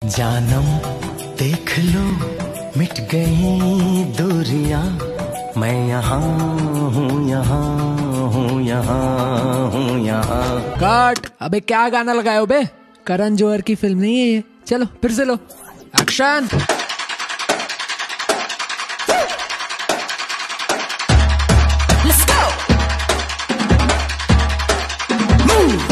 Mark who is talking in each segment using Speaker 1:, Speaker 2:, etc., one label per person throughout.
Speaker 1: जानम देख लो मिट गई दूरियां, मैं यहाँ हूँ, यहाँ हूँ, यहाँ हूँ, यहाँ।
Speaker 2: कट। अबे क्या गाना लगाए हो बे? करण जौहर की फिल्म नहीं है ये। चलो फिर से लो एक्शन।
Speaker 1: Let's go. Move.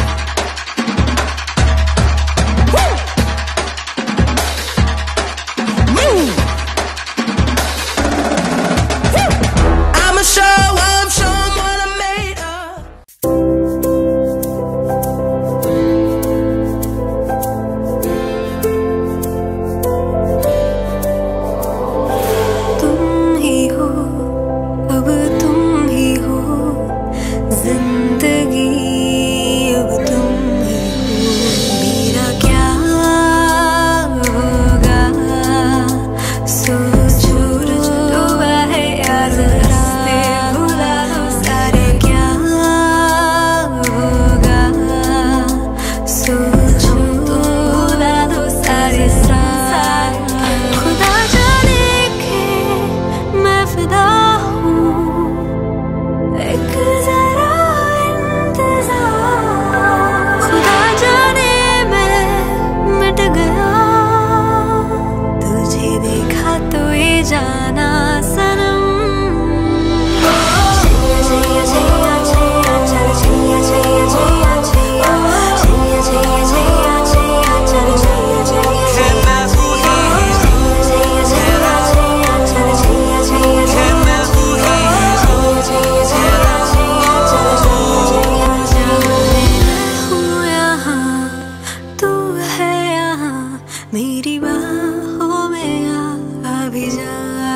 Speaker 3: मेरी बाहों में अभी जा,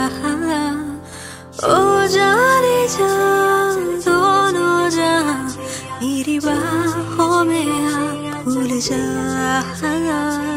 Speaker 3: ओ जाने जा दोनों जहां, मेरी बाहों में भूल जा।